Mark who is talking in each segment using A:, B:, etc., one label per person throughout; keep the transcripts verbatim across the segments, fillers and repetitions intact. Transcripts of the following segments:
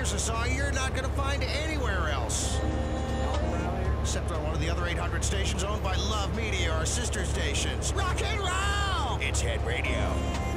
A: Here's a song you're not gonna find anywhere else. Except on one of the other eight hundred stations owned by Love Media, our sister stations. Rock and roll! It's Head Radio.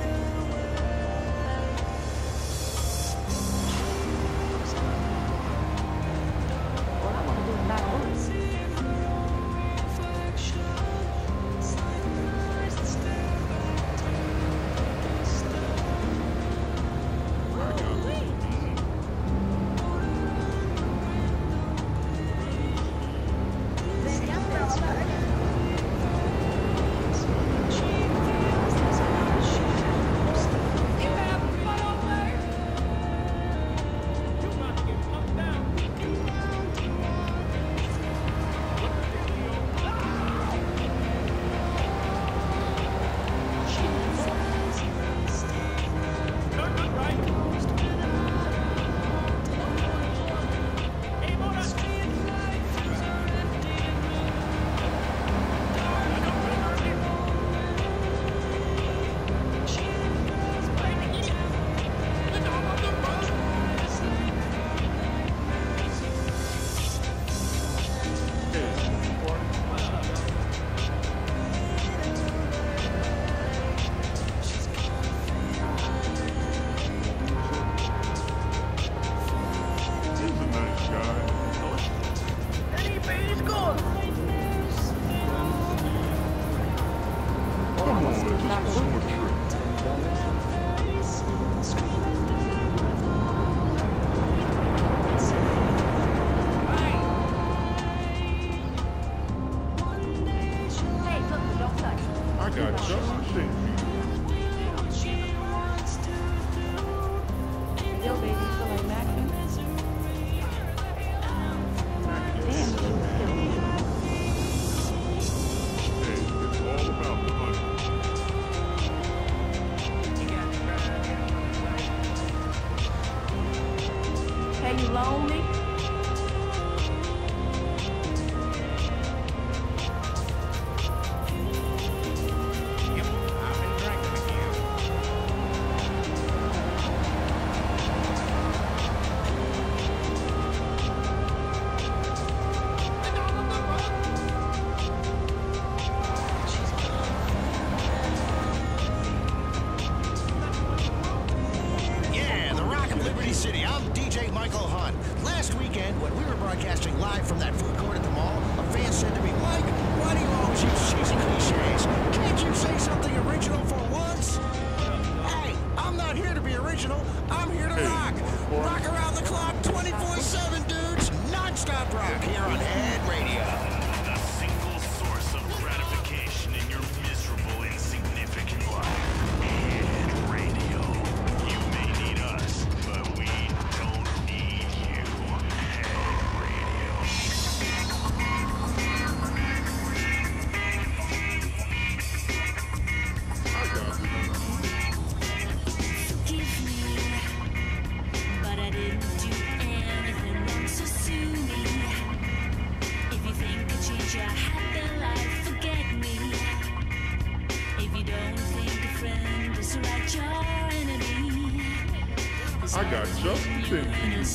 B: I got something for you.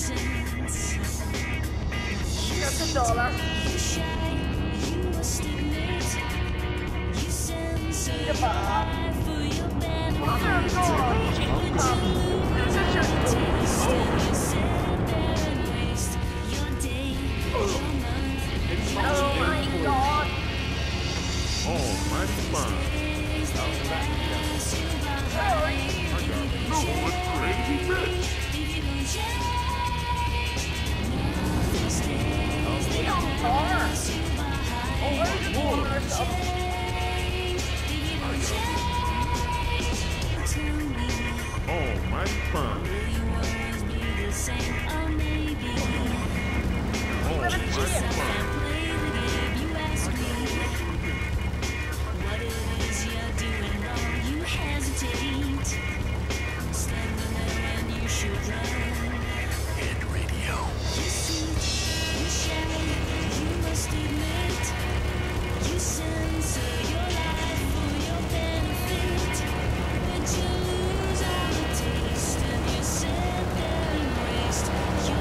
C: That's a dollar. Goodbye. Mother of God. Oh my God.
B: Almighty fine.
C: Sorry.
B: I got no one crazy bitch.
C: Stay on the car. Oh, where's the corner stuff?
B: Almighty fine. Almighty fine.
D: You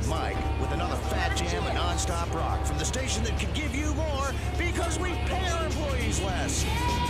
A: Mike with another fat jam of non-stop rock from the station that can give you more because we pay our employees less.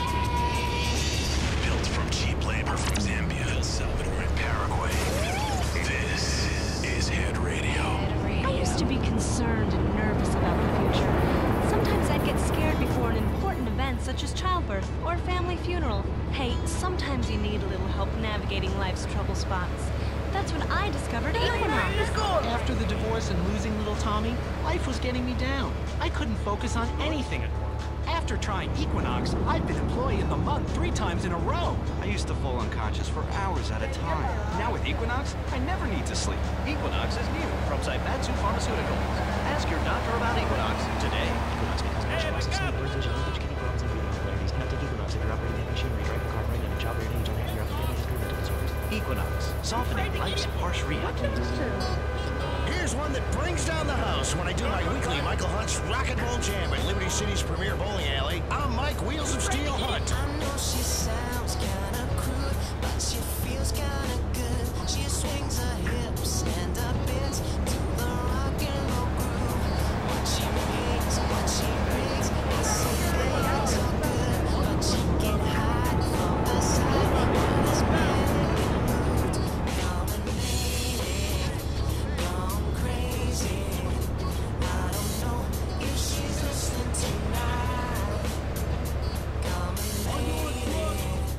D: Built from cheap labor from Zambia, El Salvador, and Paraguay. This is Head Radio.
E: I used to be concerned and nervous about the future. Sometimes I'd get scared before an important event such as childbirth or a family funeral. Hey, sometimes you need a little help navigating life's trouble spots. That's when I discovered Equinox.
F: After the divorce and losing little Tommy, life was getting me down. I couldn't focus on anything at work. After trying Equinox, I've been Employee of the Month three times in a row.
G: I used to fall unconscious for hours at a time. Now with Equinox, I never need to sleep.
H: Equinox is new from Zaibatsu Pharmaceuticals. Ask your doctor about Equinox today. Equinox may cause motion loss of sleep, birth vision, leakage, kidney problems, and breathing difficulties. Do not take Equinox if you're operating heavy machinery, driving a car, running in a job, or in age, or have your family history of mental disorders. Equinox, softening life's harsh realities.
A: Here's one that brings down the house when I do my weekly Michael Hunt's Rock and Roll Jam at Liberty City's premier bowling alley. I'm Mike Wheels of Steel Hunt.
I: I know she sounds kinda crude, but she feels kinda good. She swings her hips and her bits to the rock and roll groove. What she makes, what she brings, it's so bad, so good. But she can hide from the side when this man get moved. Come and lady, gone crazy. I don't know if she's listening tonight. Come and lady.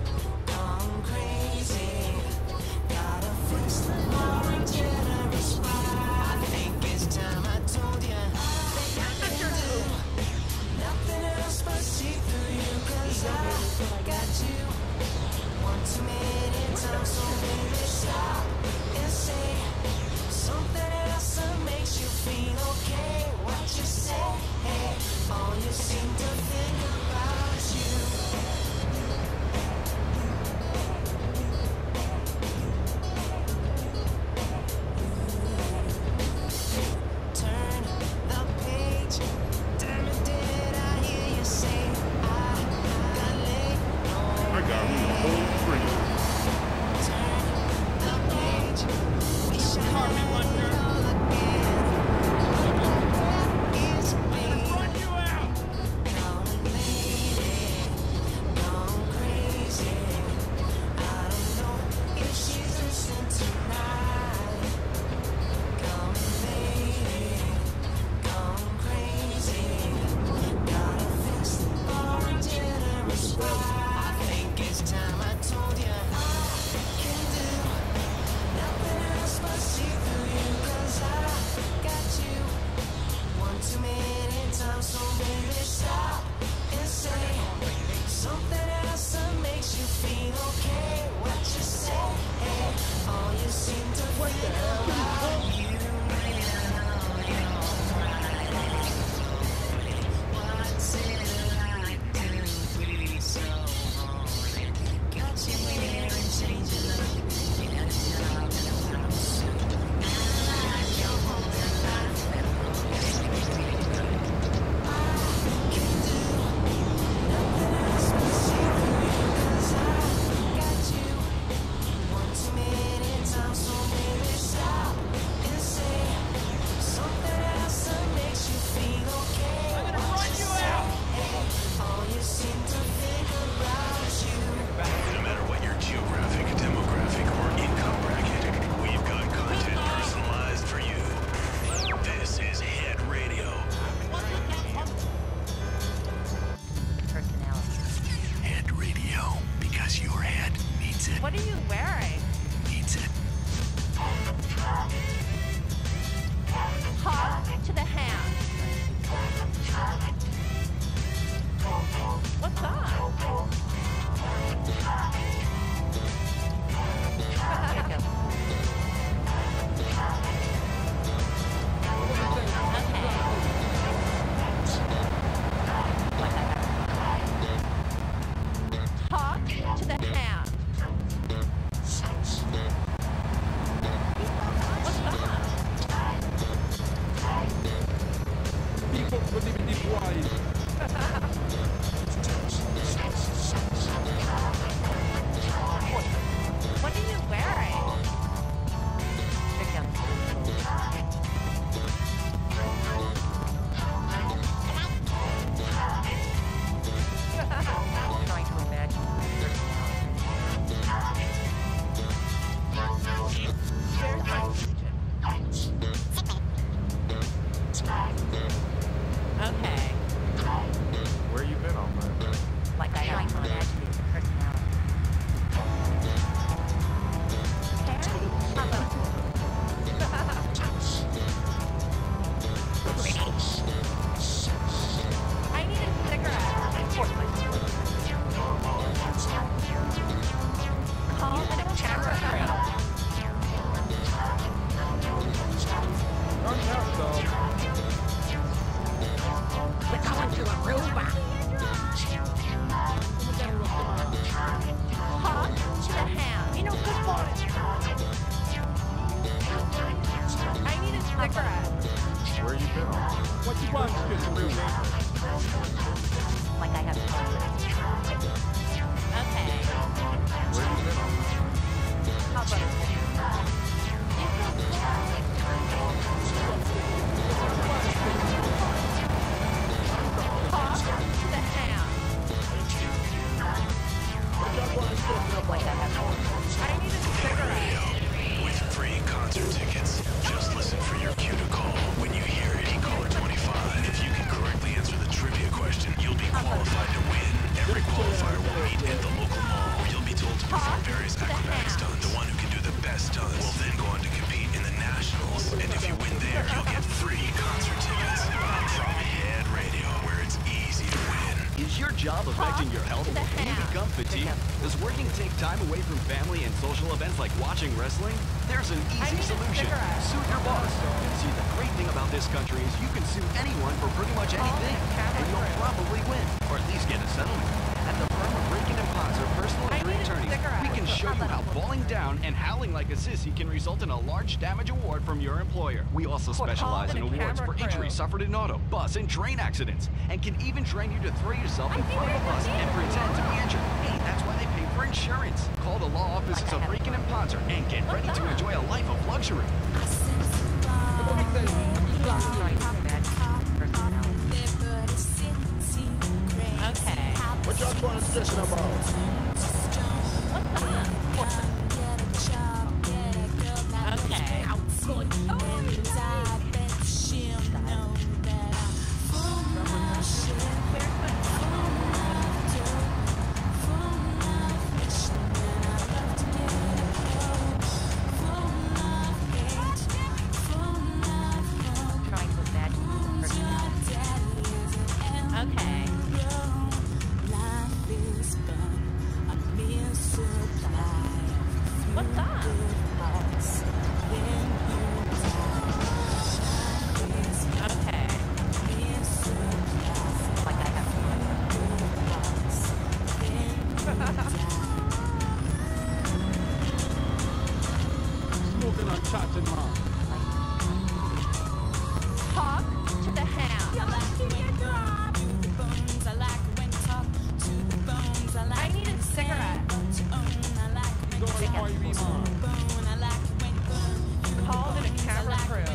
C: We're going to Aruba. Hawk to the ham. You know, good boy. I need a cigarette.
B: Where you been? What you want to get real
C: Like I have okay.
B: Where you been?
C: How about Hawk to the ham. Like I have I need a cigarette.
D: With free concert tickets. Just listen for your cue to call. When you hear it, he caller twenty-five. If you can correctly answer the trivia question, you'll be qualified to win. Every qualifier will meet at the local mall, where you'll be told to perform various acrobatic stunts. The one who can do the best stunts will then go on to compete in the nationals. And if you win there, you'll get free concert tickets. From Head Radio, where it's easy to win.
G: Is your job affecting your health? Do you become fatigued? Does working take time away from family and social events like watching wrestling? There's an easy solution. Sue your boss. See, the great thing about this country is you can sue anyone for pretty much anything, and you'll probably win, or at least get a settlement. At the firm of Rankin and Ponzer Personal Injury Attorneys, we can show you how falling down and howling like a sissy can result in a large damage award from your employer. We also specialize in awards for injuries suffered in auto, bus, and train accidents, and can even train you to throw yourself in front of a bus and pretend to be injured. Hey, that's why they pay for insurance. Call the law offices of Rankin and Ponzer and get ready to enjoy a life of luxury.
C: Okay.
B: What y'all trying to discussion about?
C: Okay. Okay. What's up? Okay. Like I have
B: Smoking on chops and mom.
C: Hawk to the ham. I need a cigarette. Call in a camera crew.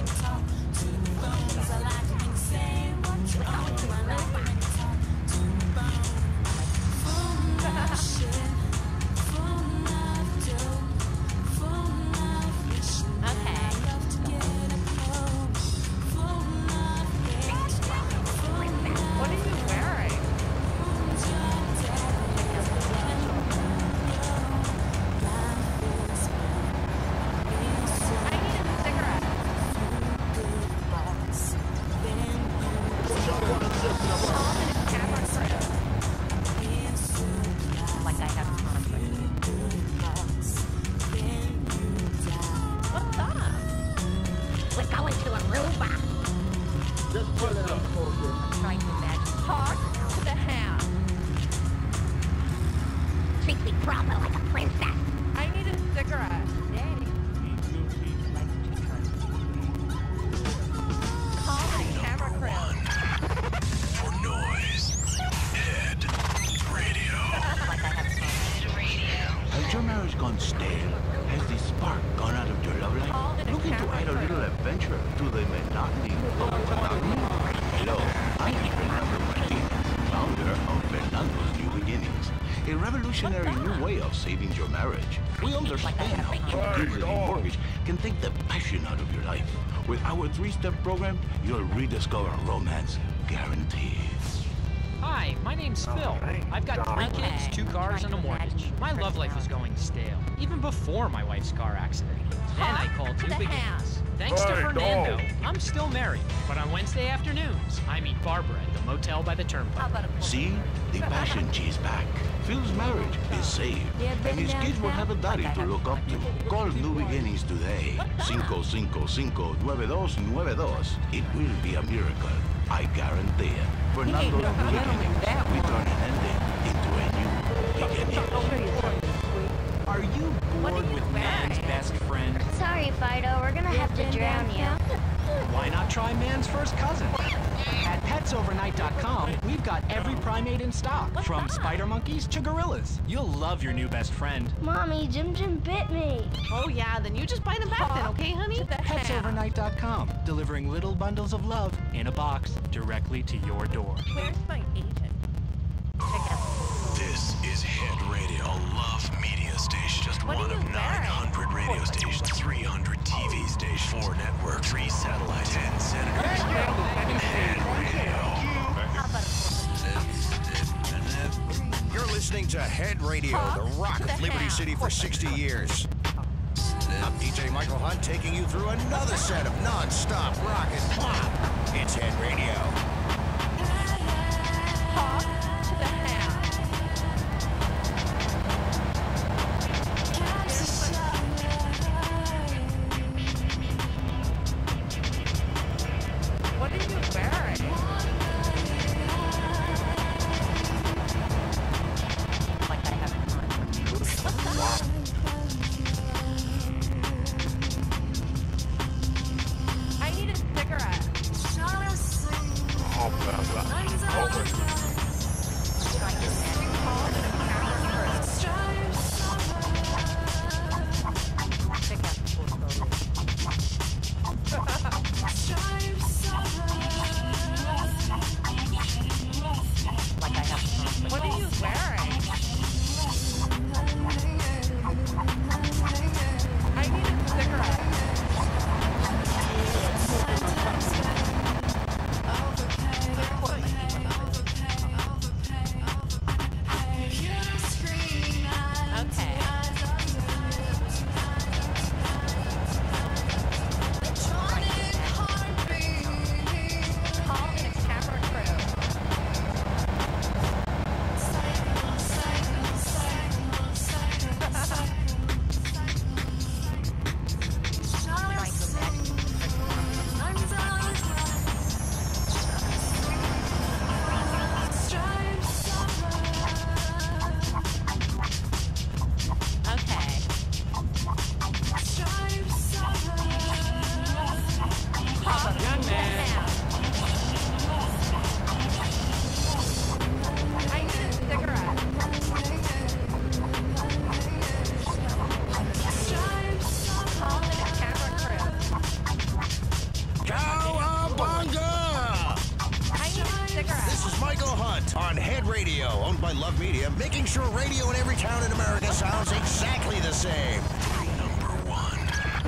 C: What are you wearing? I need a cigarette. Call in a camera crew. Like I have conflict. What's up? We're going to Aruba.
B: Just put it up.
C: I'm trying to imagine. Hawk to the ham. Treat me proper like a princess. I need a cigarette. Call the camera crew.
D: For noise. Head Radio.
C: Like I have conflict.
J: Has your marriage gone stale? Has the spark gone out of your love
C: Call
J: life?
C: in a
J: Looking to
C: camera
J: add a little
C: crew.
J: adventure to the monotony of monogamy? Hello, I am Fernando Martinez, founder of Fernando's New Beginnings, a revolutionary new way of saving your marriage. We understand how to deal with a mortgage can take the passion out of your life. With our three-step program, you'll rediscover romance guaranteed.
K: Hi, my name's Phil. I've got three kids, two cars, and a mortgage. My love life was going stale, even before my wife's car accident. Then I called New Beginnings. Thanks to Fernando, I'm still married, but on Wednesday afternoons, I meet Barbara at the motel by the turnpike.
J: See? The passion she's back. Phil's marriage is saved, and his kids will have a daddy to look up to. Call New Beginnings today. cinco cinco cinco nueve dos nueve dos. It will be a miracle. I guarantee it. Fernando's New Beginnings. We turn an ending into a new beginning.
F: Are you bored with man's best friend?
L: Sorry, Fido. We're gonna have to drown you.
F: Why not try man's first cousin? At pets overnight dot com, we've got every primate in stock, from spider monkeys to gorillas. You'll love your new best friend.
L: Mommy, Jim Jim bit me.
C: Oh yeah, then you just bite him back then, okay, honey?
F: pets overnight dot com, delivering little bundles of love in a box directly to your door.
C: Where's my agent?
D: This is Head Radio, a love media station. Just
C: What
D: one
C: are
D: of
C: you
D: nine hundred
C: wearing?
D: radio stations, three hundred T V stations, four networks, three satellites, ten senators. Head Radio.
A: You're listening to Head Radio, the rock of Liberty City for sixty years. I'm D J Michael Hunt taking you through another set of non-stop rock and pop. It's Head Radio.
C: Talk to the hand. What are you wearing? Like I haven't time. I need a cigarette.
B: Oh, blah, blah. Over.
C: What are you wearing? I need a cigarette. Okay. Call in a camera crew. Okay.
F: Young man.
C: I need a cigarette. Call in a camera crew.
A: Cowabunga!
C: I need a cigarette.
A: This is Michael Hunt on Head Radio, owned by Love Media, making sure radio in every town in America sounds exactly the same.
D: Number one.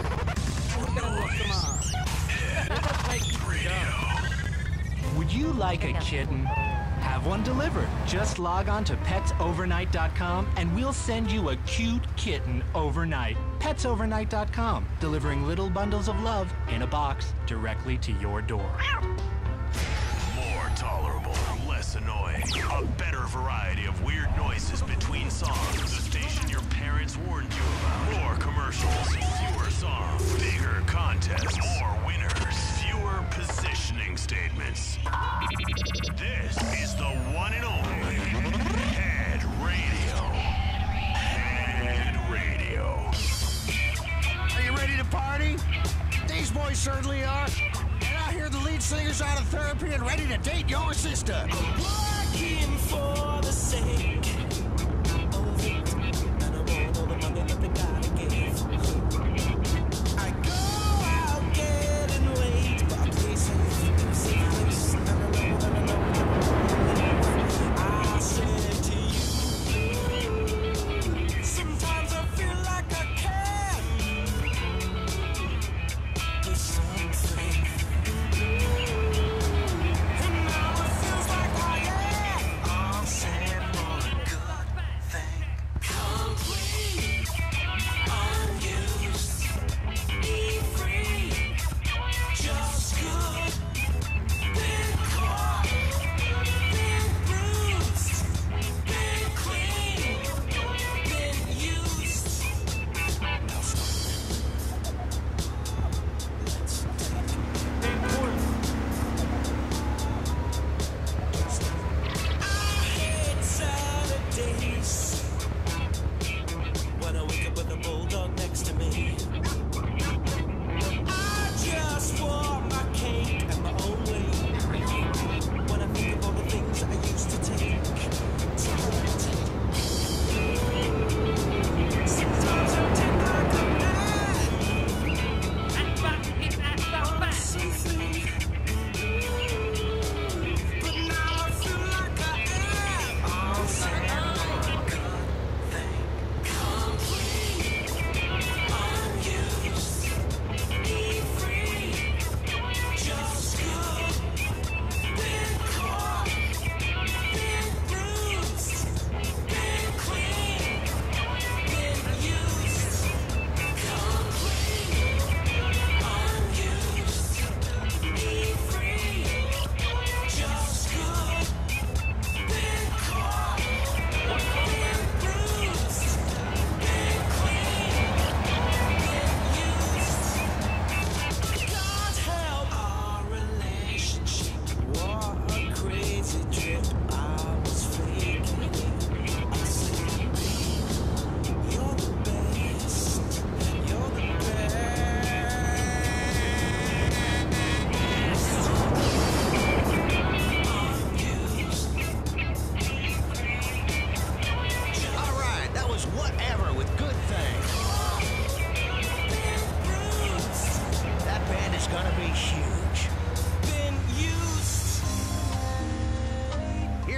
D: Head Radio.
F: Would you like a kitten? Have one delivered. Just log on to pets overnight dot com and we'll send you a cute kitten overnight. pets overnight dot com, delivering little bundles of love in a box directly to your door.
D: More tolerable, less annoying. A better variety of weird noises between songs. The station your parents warned you about. More commercials, fewer songs, bigger contests, more winners, fewer positioning statements. This is the one and only Head Radio. Head Radio.
A: Are you ready to party? These boys certainly are. And I hear the lead singer's out of therapy and ready to date your sister.
I: Working for the sake of it, and I want all the money that they gotta give. I go out getting late, but I play safe in a safe place, and I know, and I know, and I know. I said to you, sometimes I feel like I can do something. And now it feels like I am all sad.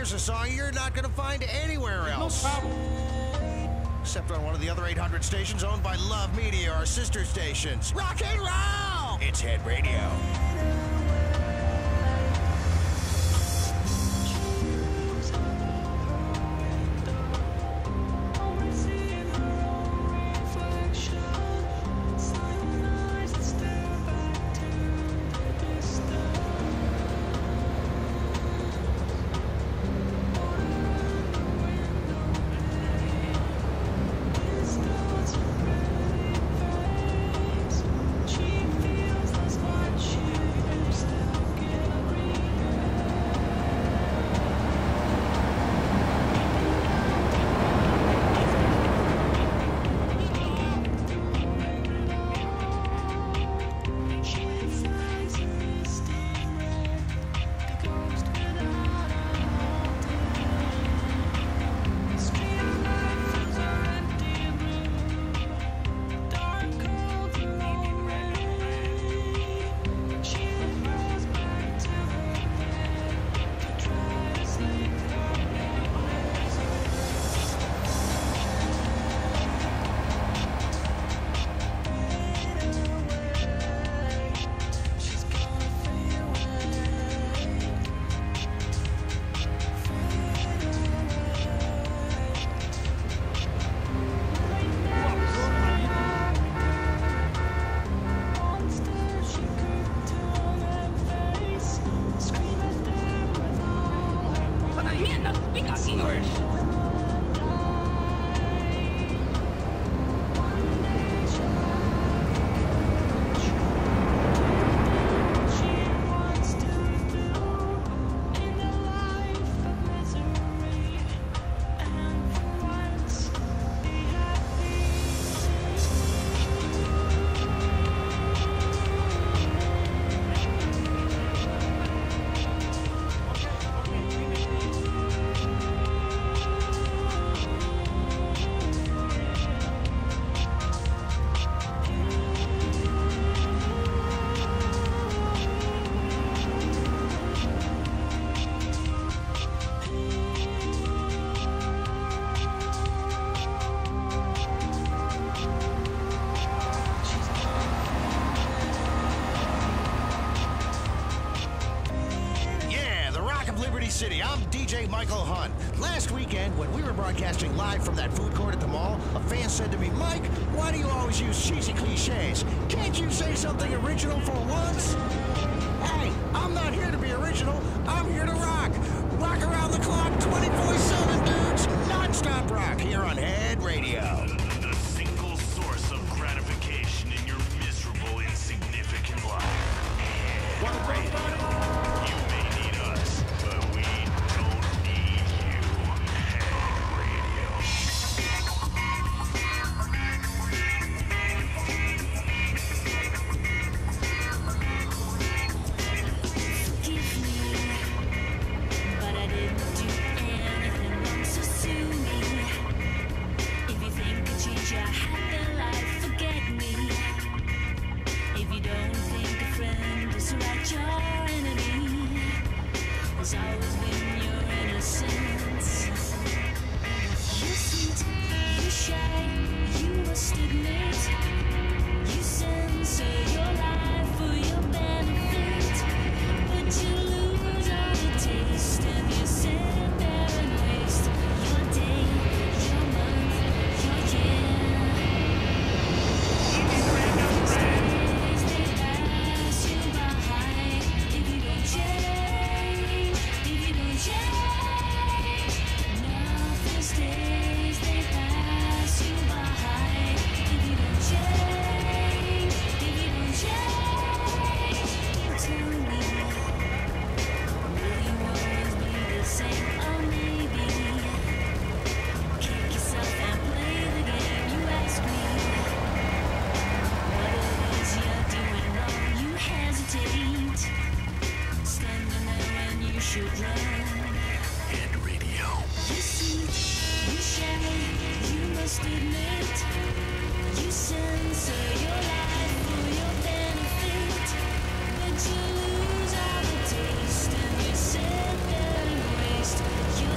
A: Here's a song you're not going to find anywhere else.
B: No problem.
A: Except on one of the other eight hundred stations owned by Love Media, our sister stations. Rock and roll! It's Head Radio. City. I'm D J Michael Hunt. Last weekend, when we were broadcasting live from that food court at the mall, a fan said to me, Mike, why do you always use cheesy cliches? Can't you say something original for once? Hey, I'm not here to be original. I'm here to rock. Rock around the clock, twenty-four seven, dudes. Non-stop rock here on Head Radio.
D: The single source of gratification in your miserable, insignificant life. Head Radio. You may need us, but we don't need you. Head Radio.
I: Forgive me, but I didn't do anything wrong, so sue me. If you think I changed your happy life, forget me. If you don't think a friend is right, your enemy has always been your innocence. You sweet, you shy, you must admit, you censor your life for your benefit, but you lose all the taste and you sit there and waste your day, your month, your year. Days they pass you by if you don't change, if you don't change. Nothing stays, they pass you by if you don't change, if you don't change. Tell me, will you always be the same, or maybe kick yourself and play the game you ask me? What it is you're doing wrong, you hesitate, standing there when you should run.
D: Head Radio.
I: You sweet, you shy, you must admit, you censor your life for your benefit, but you lose all the taste and you sit there and waste your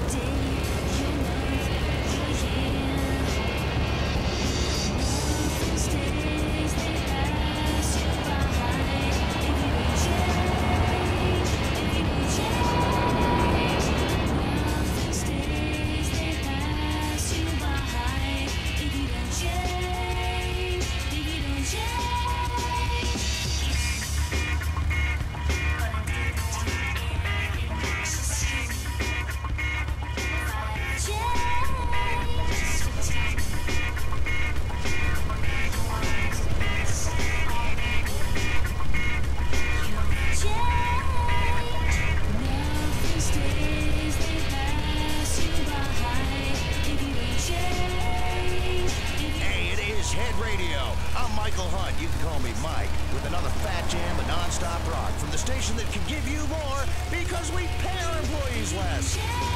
A: station that can give you more because we pay our employees less.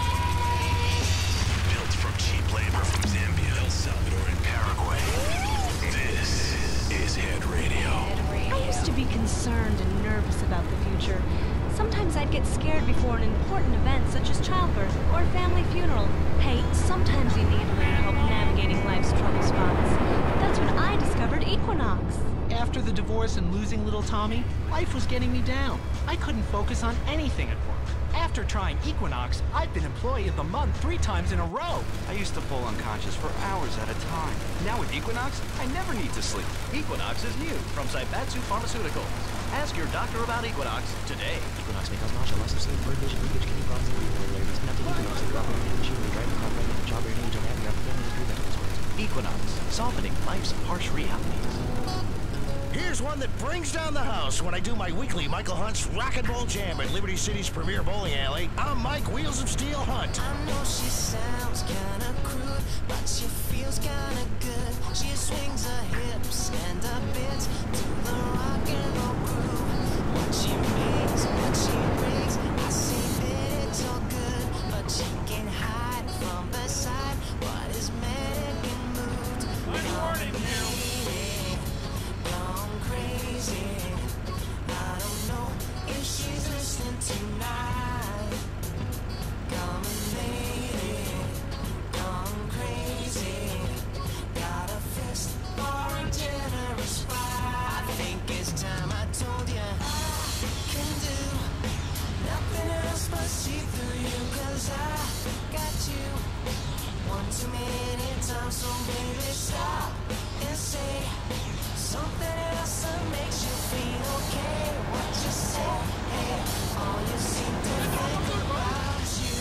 D: Built from cheap labor from Zambia, El Salvador, and Paraguay. This is Head Radio.
E: I used to be concerned and nervous about the future. Sometimes I'd get scared before an important event such as childbirth or a family funeral. Hey, sometimes you need a little help navigating life's trouble spots. That's when I discovered Equinox.
F: After the divorce and losing little Tommy, life was getting me down. I couldn't focus on anything at work. After trying Equinox, I've been Employee of the Month three times in a row.
G: I used to fall unconscious for hours at a time. Now with Equinox, I never need to sleep.
H: Equinox is new from Zaibatsu Pharmaceuticals. Ask your doctor about Equinox today. Equinox may cause nausea, loss of sleep, blurred vision, leakage, kidney problems, and breathing irregularities. Not take Equinox if you're operating a machinery, driving a car, pregnant, childbearing age, or having your family history of medical disorders. Equinox, softening life's harsh realities.
A: Here's one that brings down the house when I do my weekly Michael Hunt's Rock and Roll Jam at Liberty City's premier bowling alley. I'm Mike Wheels of Steel Hunt.
I: I know she sounds kinda crude, but she feels kinda good. She swings her hips and her bits to the rock and roll groove. What she makes, what she breaks, I see that it's all good, but she can hide from the side. What is mannequin moved? Gone crazy, gone crazy. I don't know if she's listening tonight. Come lady, gone crazy. Got a fist for a generous fight. I think it's time I told you I can do nothing else but see through you, 'cause I got you one too many times. So baby, stop and say something else that makes you feel okay. What you say, hey, all you seem to think about you.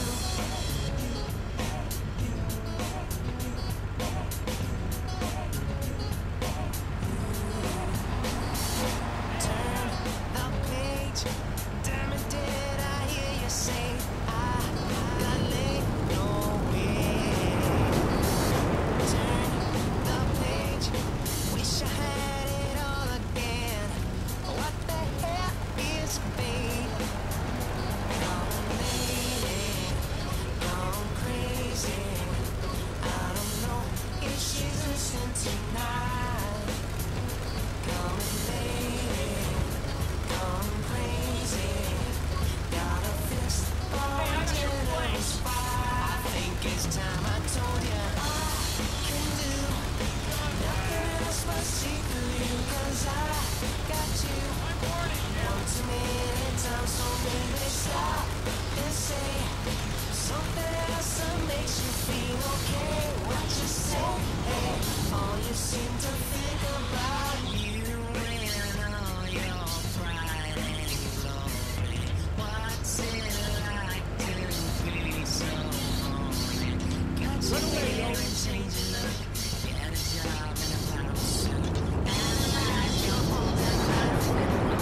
I: Turn the page. Damn it, did I hear you say I got laid? No way. Turn the page. Wish I had it all again. What the hell is fate? Gone lady, gone crazy. I don't know if she's listening tonight. Gone lady, gone crazy. Got a fist for a generous fight. I think it's time I told you I can do nothing else but see through you, 'cause I got you one too many times. So baby, stop and say something else that makes you feel okay. What you say, hey, all you seem to think about you and all your pride and glory. What's it like to be so lonely? Got you here and change your look. Get a job in a power suit. Analyze your old environment.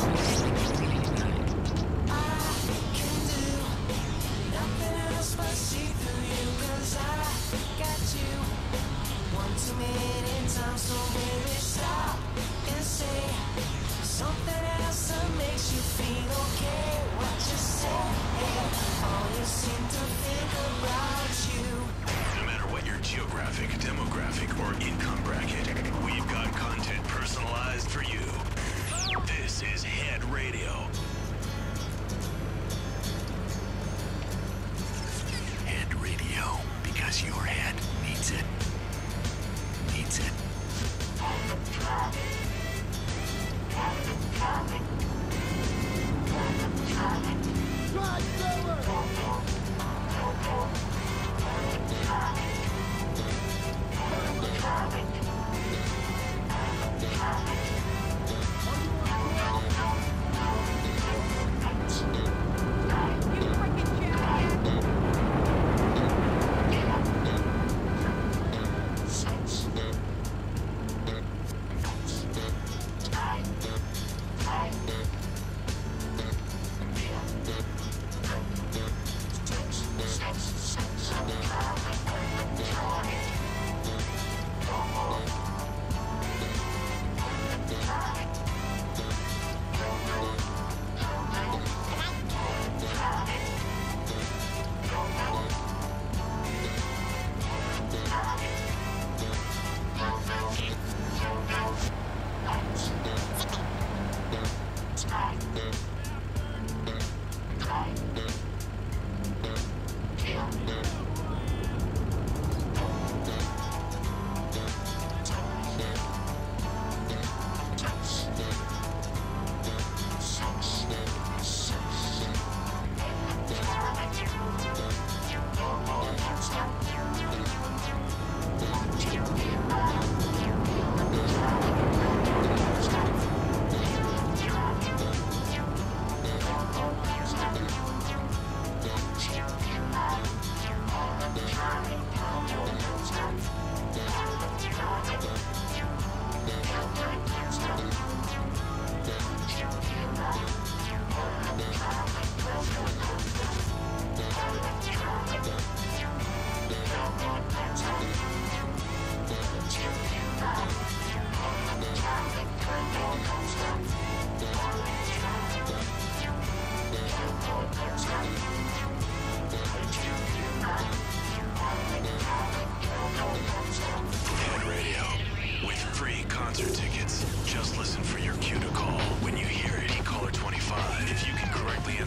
I: I can do nothing else but see through you, 'cause I got you one too many times. So baby,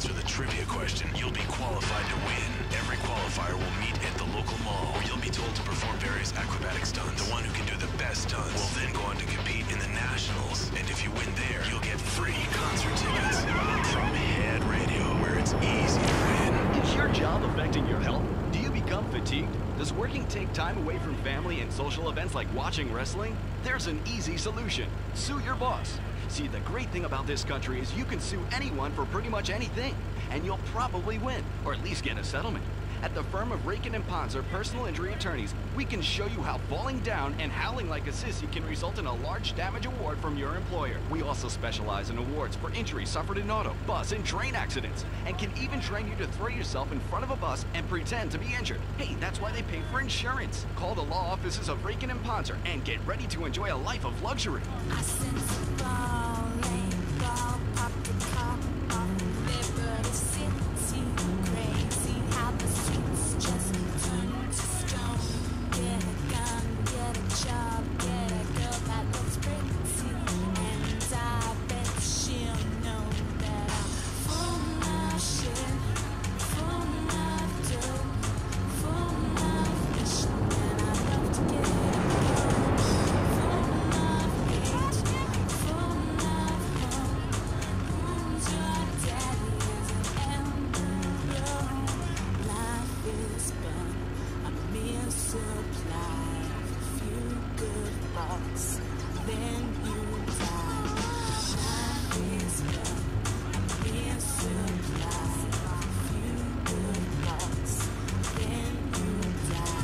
D: answer the trivia question, you'll be qualified to win. Every qualifier will meet at the local mall, where you'll be told to perform various acrobatic stunts. The one who can do the best stunts will then go on to compete in the nationals. And if you win there, you'll get free concert tickets from Head Radio, where it's easy to win.
G: Is your job affecting your health? Do you become fatigued? Does working take time away from family and social events like watching wrestling? There's an easy solution. Sue your boss. See, the great thing about this country is you can sue anyone for pretty much anything, and you'll probably win, or at least get a settlement. At the firm of Rakin and Ponzer Personal Injury Attorneys, we can show you how falling down and howling like a sissy can result in a large damage award from your employer. We also specialize in awards for injuries suffered in auto, bus, and train accidents, and can even train you to throw yourself in front of a bus and pretend to be injured. Hey, that's why they pay for insurance. Call the law offices of Rakin and Ponzer and get ready to enjoy a life of luxury.
I: I sense a ball, ain't ball, pop the top off Liberty City. Crazy how the streets just turn to stone. Get a gun, get a job, get a girl that looks pretty. And I bet she'll know that I'm full of shit, full of dope, full of mission, and I love to get it. Full of hate, full of hope. Who's your daddy is an embryo. Life is but a mere supply of a few good bucks, then you die. Life is but a mere supply of a few good bucks, then you die.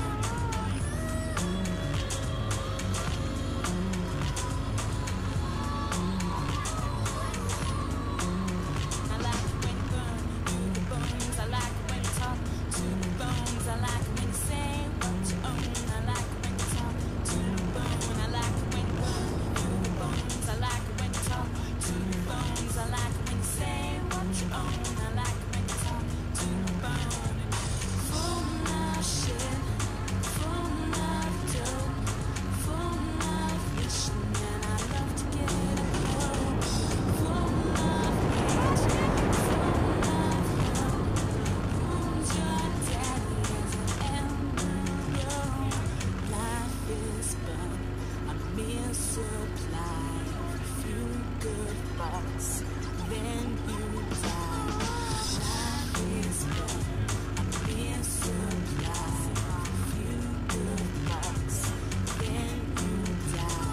I: I like it when you burn through the bones. I like it when you talk to the bones. I like it when you say what you own. I like it when you talk to the bone. I like it when you burn through the bones. I like it when you talk to the bones. I like it when you say what you own. I like it when you talk to the bone. Full of shit, full of dope, full of mission, and I love to get it home. Full of hate, full of hope. Who's your daddy is an embryo. Life is but a mere supply of a few good bucks, then you die. Life is but a mere supply of a few good bucks, then you die.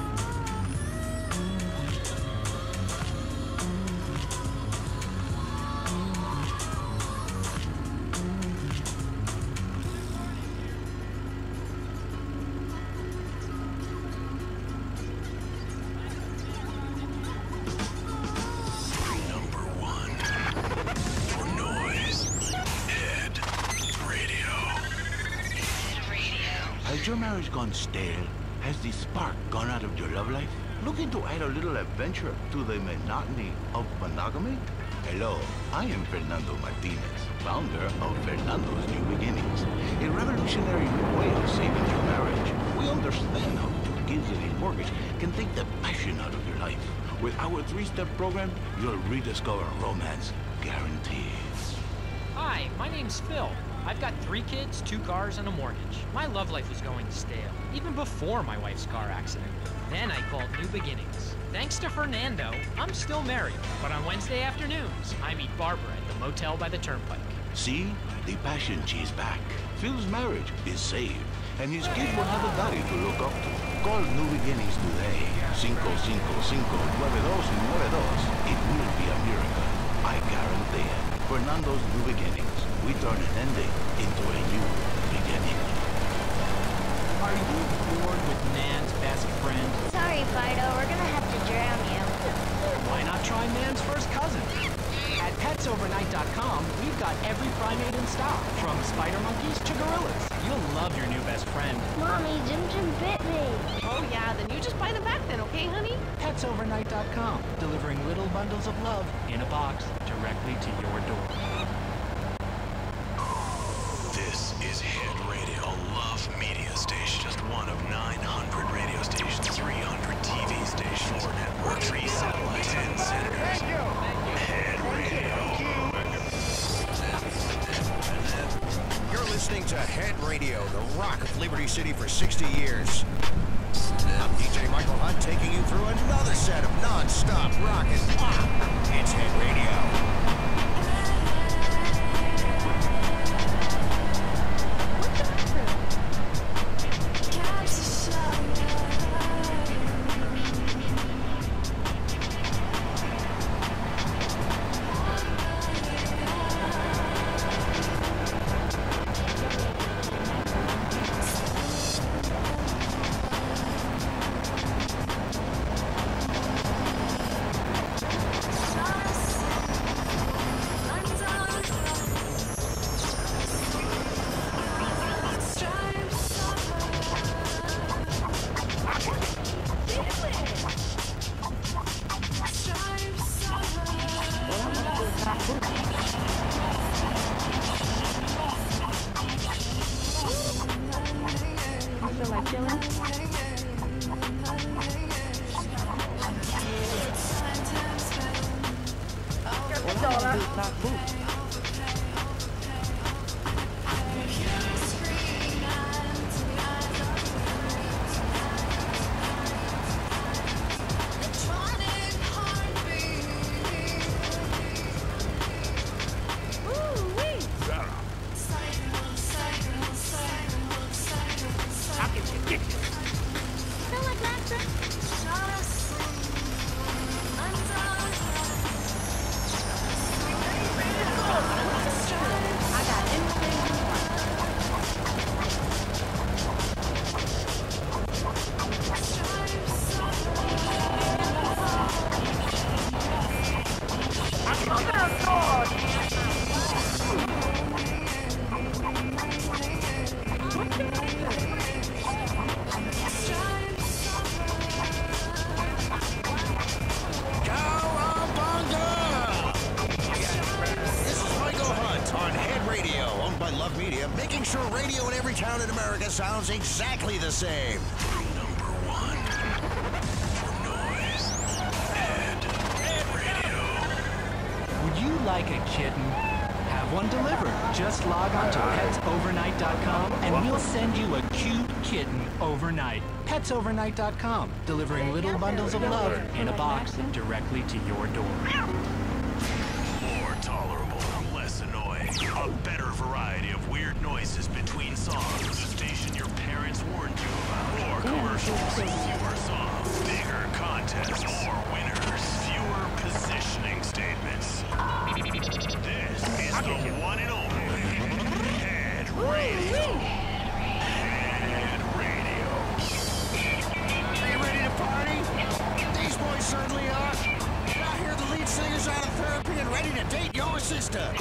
D: Number one for noise, Head Radio.
J: Has your marriage gone stale? Has the spark gone out of your love life? Looking to add a little adventure to the monotony of monogamy? Hello, I am Fernando Martinez, founder of Fernando's New Beginnings, a revolutionary new way of saving your marriage. We understand how two kids and a mortgage can take the passion out of your life. With our three-step program, you'll rediscover romance, guaranteed.
K: Hi, my name's Phil. I've got three kids, two cars, and a mortgage. My love life was going stale, even before my wife's car accident. Then I called New Beginnings. Thanks to Fernando, I'm still married. But on Wednesday afternoons, I meet Barbara at the motel by the turnpike.
J: See? The passion she's back. Phil's marriage is saved, and his kids will have a daddy to look up to. Call New Beginnings today. Cinco, cinco, cinco, nueve dos, nueve dos. It will be a miracle. I guarantee it. Fernando's New Beginnings. We turn an ending into a new beginning.
K: Are you bored with man's best friend?
L: Sorry, Fido, we're gonna have to drown you.
F: Why not try man's first cousin? At pets overnight dot com, we've got every primate in stock, from spider monkeys to gorillas. You'll love your new best friend.
L: Mommy, Jim Jim bit me.
C: Oh yeah, then you just buy them back then, okay, honey?
F: pets overnight dot com, delivering little bundles of love in a box directly to your door.
D: This is Head Radio, a love media station. Just one of nine hundred radio stations, three hundred T V stations, four networks, three satellites, ten senators. Head Radio.
A: listening to Head Radio, the rock of Liberty City for sixty years. I'm D J Michael Hunt taking you through another set of non-stop rock and pop. It's Head Radio. Sounds exactly the same.
D: Number one for noise. Head Radio.
F: Would you like a kitten? Have one delivered. Just log on to pets overnight dot com and we'll send you a cute kitten overnight. pets overnight dot com, delivering little bundles of love in a box directly to your door.
D: More tolerable, less annoying. A better variety of weird noises between songs. The station your parents warned you about. More commercials, fewer songs, bigger contests, more winners, fewer positioning statements. This is the one and only Head Radio. Head Radio.
A: Are you ready to party? These boys certainly are. I hear the lead singer's out of therapy and ready to date your sister.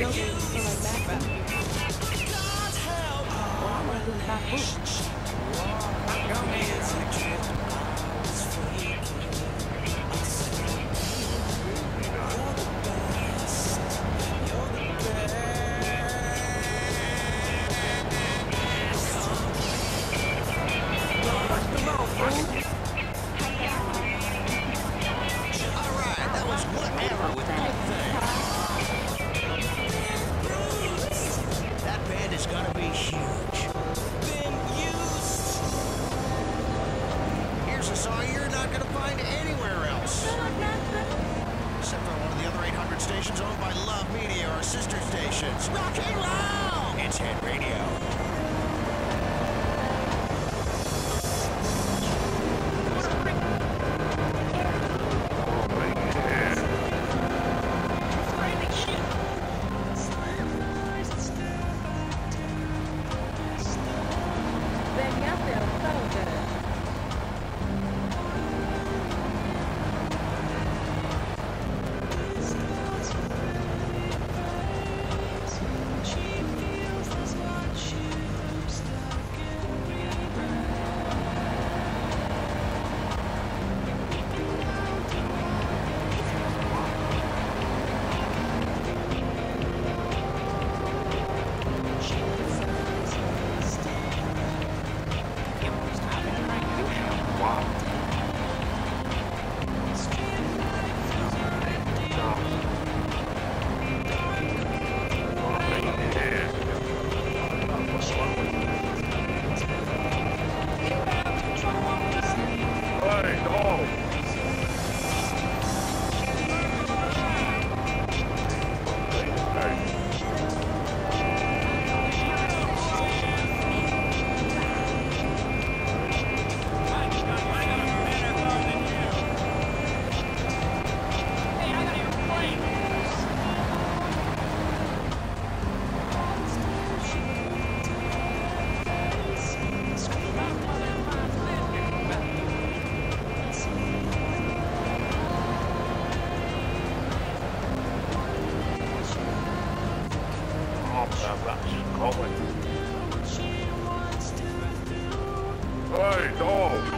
B: Hey, dog!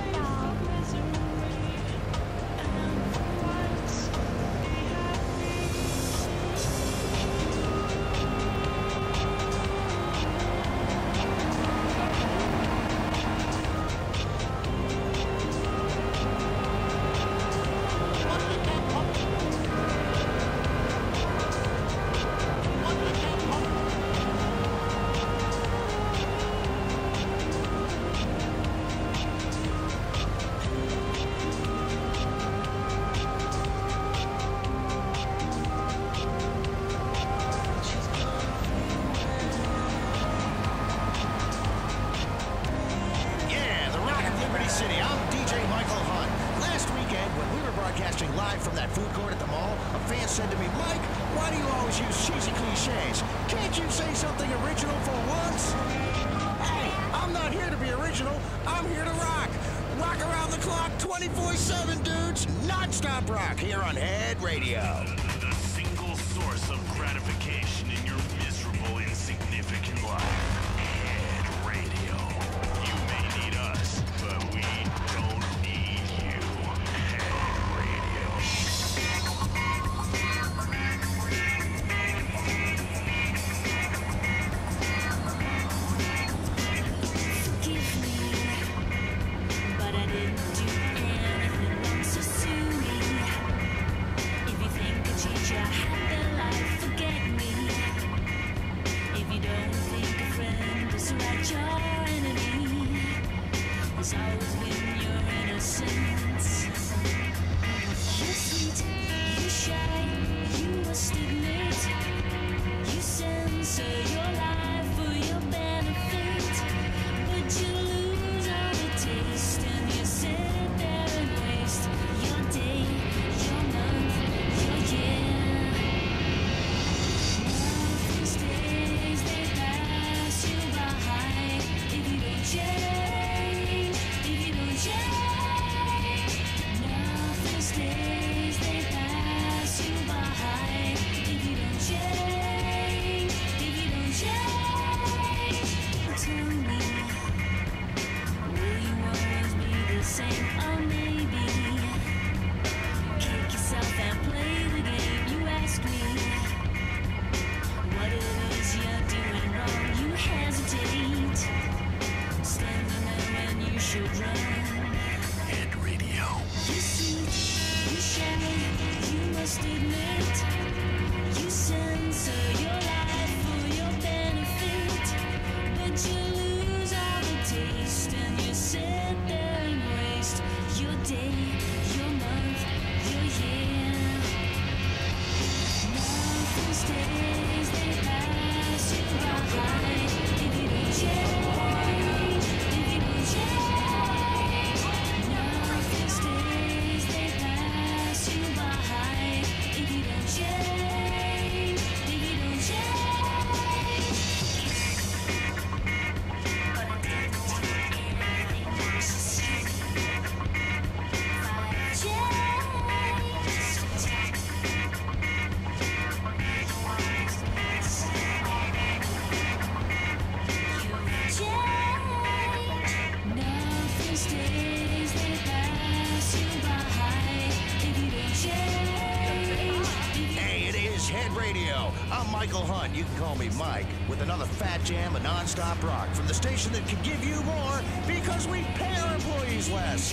A: Live from that food court at the mall, a fan said to me, Mike, why do you always use cheesy cliches? Can't you say something original for once? Hey, I'm not here to be original. I'm here to rock. Rock around the clock, twenty-four seven, dudes. Non-stop rock here on Head Radio.
D: The single source of gratification in your miserable, insignificant life. Head Radio. You may need us, but we don't need you.
I: It's always been
A: Radio. I'm Michael Hunt. You can call me Mike, with another fat jam of non-stop rock from the station that can give you more because we pay our employees less.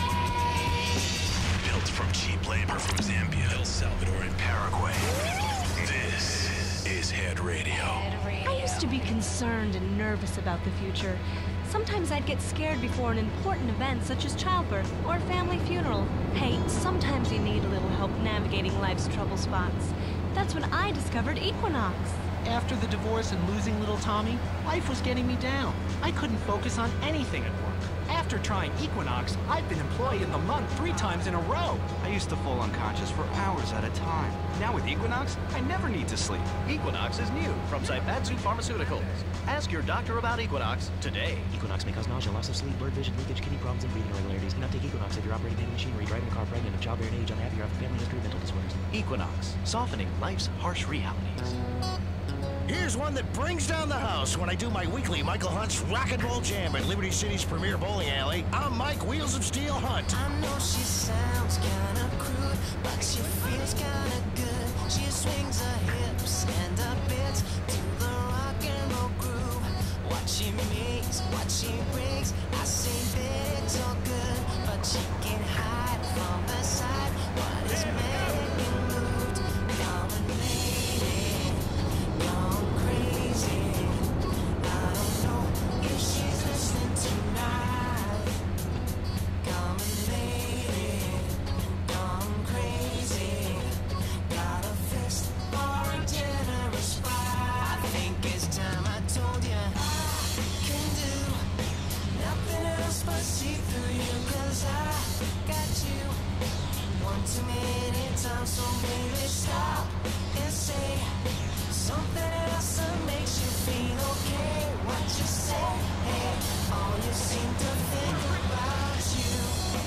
D: Built from cheap labor from Zambia, El Salvador, and Paraguay. This is Head Radio.
E: I used to be concerned and nervous about the future. Sometimes I'd get scared before an important event such as childbirth or a family funeral. Hey, sometimes you need a little help navigating life's trouble spots. That's when I discovered Equinox.
F: After the divorce and losing little Tommy, life was getting me down. I couldn't focus on anything at work. After trying Equinox, I've been Employee of the Month three times in a row.
G: I used to fall unconscious for hours at a time. Now with Equinox, I never need to sleep.
H: Equinox is new from Zaibatsu Pharmaceuticals. Ask your doctor about Equinox today. Equinox may cause nausea, loss of sleep, blurred vision, leakage, kidney problems, and breathing irregularities. Do not take Equinox if you're operating heavy machinery, driving a car, pregnant, of childbearing age, unhappy, or have a family history of mental disorders. Equinox, softening life's harsh realities.
A: Here's one that brings down the house when I do my weekly Michael Hunt's Rock and Roll Jam at Liberty City's premier bowling alley. I'm Mike Wheels of Steel Hunt.
I: I know she sounds kinda crude, but she feels kinda good. She swings her hips and her bits to the rock and roll groove. What she makes, what she brings, I say that it's all good, but she can't hide from the side what is making moved. Come and lady, gone crazy. I don't know if she's listening tonight. Come and lady, gone crazy. Got a fist for a generous pride. I think it's time I told you I can do nothing else but see through you, 'cause I got you one too many times. So baby, stop and say something else that makes you feel okay. What you say, hey, all you seem to think about you.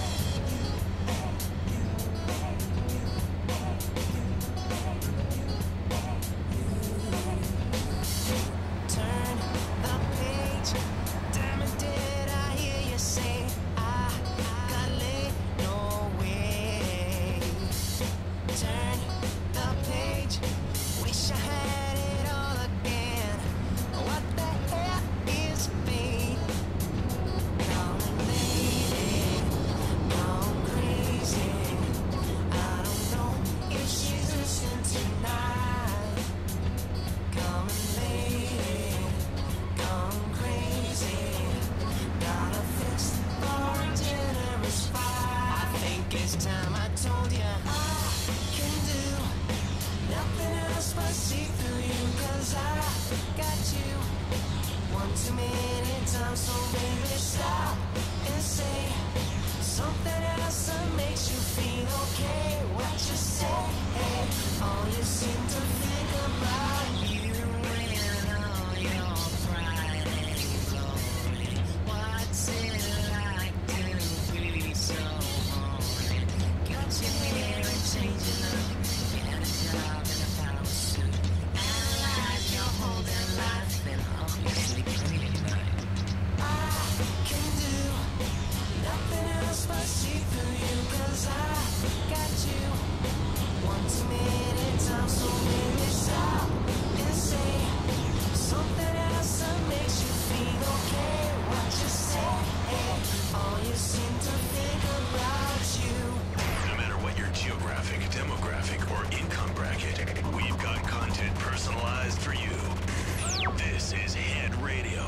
I: Turn the page. Damn it, did I hear you say I got laid? No way. Turn the page. Wish I had it all again. What the hell is fate? Gone lady, gone crazy. I don't know if she's listening tonight. Come lady, gone crazy. Got a fist for a generous fight. I think it's time I told you I can do nothing else but see through you, 'cause I got you one too many times. So baby, stop and say something else that makes you feel okay. What you say, hey, all you seem to think about you and all your pride and glory. What's it like to be so horny? Got your hair and changing up, and a job in a power suit. Analyze your holding life and obviously clean night. I can do nothing else but see through you, 'cause I got you one too many times. So baby, stop and say something else that makes you feel okay. What you say, hey, all you seem to think about you.
D: No matter what your geographic, demographic, or income bracket, we've got content personalized for you. This is Head Radio.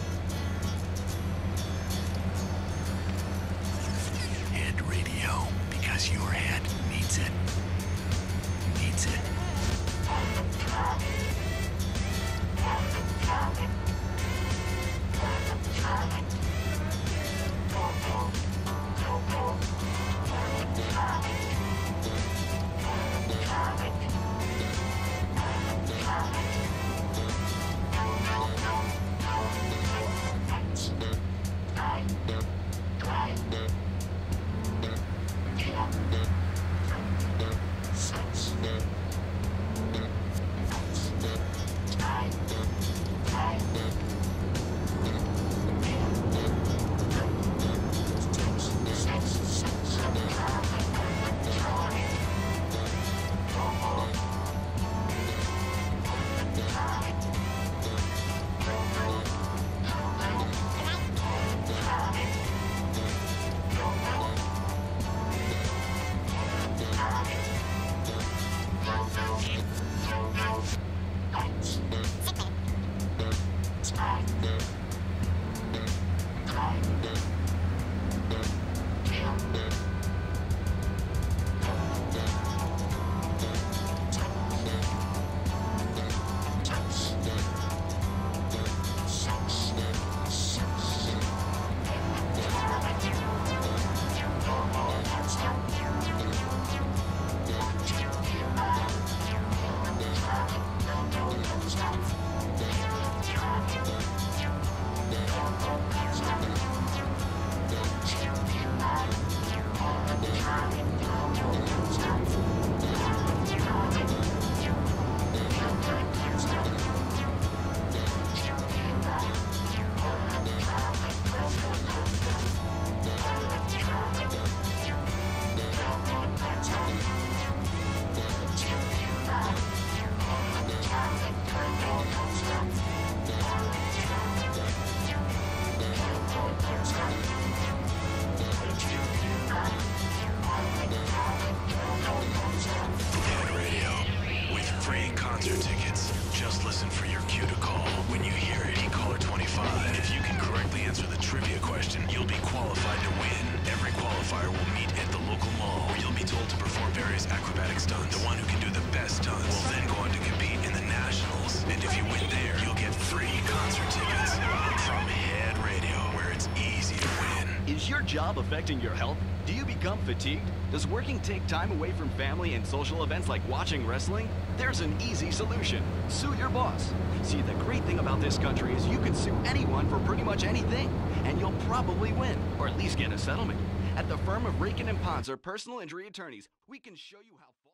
D: Head Radio, because your head needs it. Needs it. concert tickets. Just listen for your cue to call. When you hear it, he caller twenty-five. If you can correctly answer the trivia question, you'll be qualified to win. Every qualifier will meet at the local mall, where you'll be told to perform various acrobatic stunts. The one who can do the best stunts will then go on to compete in the nationals. And if you win there, you'll get free concert tickets from Head Radio, where it's easy to win.
G: Is your job affecting your health? Do you become fatigued? Does working take time away from family and social events like watching wrestling? There's an easy solution. Sue your boss. See, the great thing about this country is you can sue anyone for pretty much anything, and you'll probably win, or at least get a settlement. At the firm of Rakin and Ponzer Personal Injury Attorneys, we can show you how